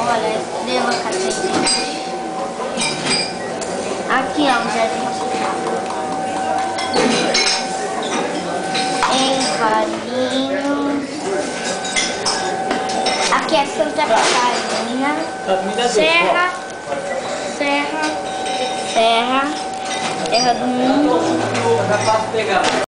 Olha, Estrela Catarina. Aqui, ó, o Jardim em Valinhos. Aqui é Santa Catarina. Serra do Mundo.